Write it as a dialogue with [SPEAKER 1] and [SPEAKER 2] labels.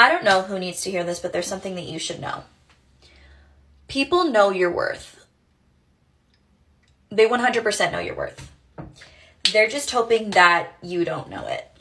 [SPEAKER 1] I don't know who needs to hear this, but there's something that you should know. People know your worth. They 100% know your worth. They're just hoping that you don't know it.